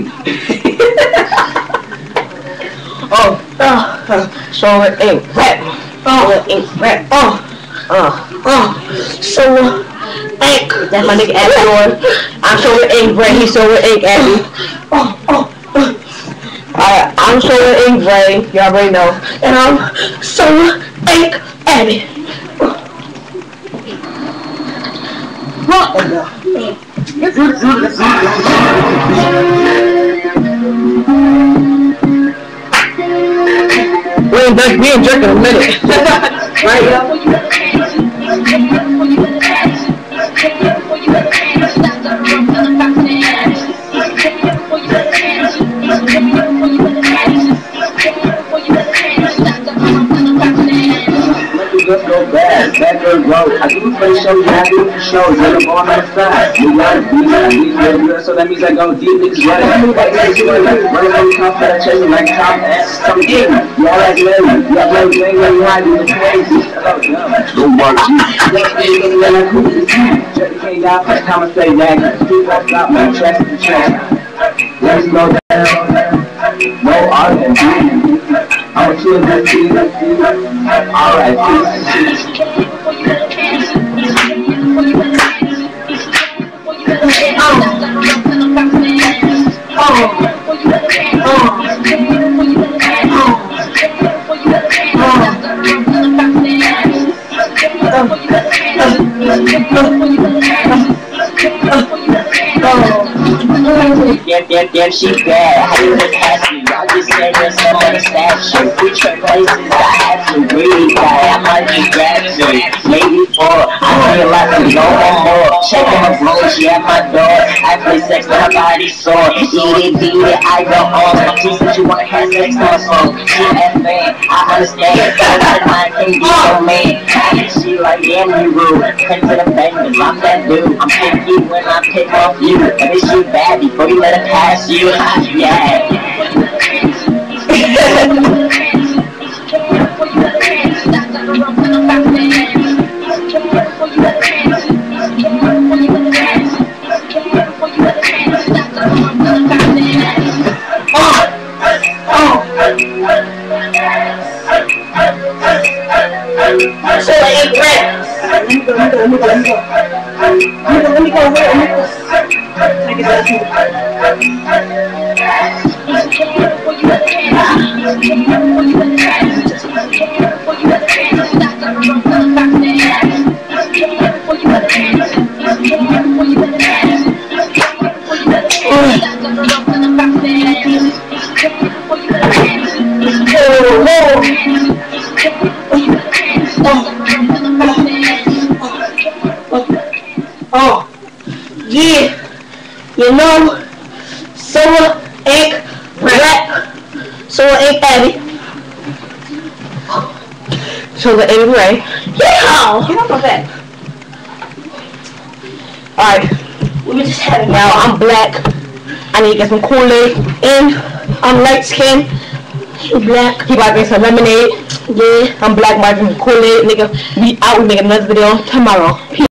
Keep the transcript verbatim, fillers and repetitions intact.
oh, uh, uh, so it ain't rap. Oh, it ain't rap. Oh, uh, uh, so ink. That's my nigga Abby Lord. I'm so ink Ray. He's so ink Abby. Oh, oh, uh. Alright, I'm so ink Ray. You already know. And I'm so ink Abby. What? We ain't done, we ain't drinking in a minute. Right? Just go bad, bad girl grow. I do play shows, I do for shows, and I'm on the side. You gotta be like these girls, so that means I go deep, niggas running. Like this, you like running on the top, that chasing like top ass, some game. Y'all like Larry, y'all play game when you hide, you crazy. Hello, don't watch you. Niggas when I cool with you. Jerry can't die, first time I say that. Keep on top, man, trash to trash. Let's go down, no R and B. I'm a kid, let's see, let's see. Alright, peace. Yep, yep, yep, she bad. How you look happy? Y'all just said there's some other statue. Future places I have to read. I might be graduate. Maybe four. I feel like I no more. Checking her blow, she at my door. I play sex with her body sore. Eat it, beat it, I go on. She said you wanna have sex on song. She that fan, I understand. Sometimes I can't be so man. She like, damn you rude. Cut to the bangers, I'm that dude. I'm picky when I pick off you. And this shit bad before you let it pass you. Yeah. So it ain't rap. Let me go, let me go, let me go, let me go. Let me go, let me go, let me go. Take it back here. Oh, yeah, you know, Soa ain't rap, Soa ain't Abby, Soa ain't Ray. Yeah, get up on that. Alright, let me just have it now. I'm black. I need to get some Kool-Aid, and I'm light skinned. You black. He about to make some lemonade. Yeah, I'm black. My Kool-Aid, nigga. We out. We make another video tomorrow. Peace.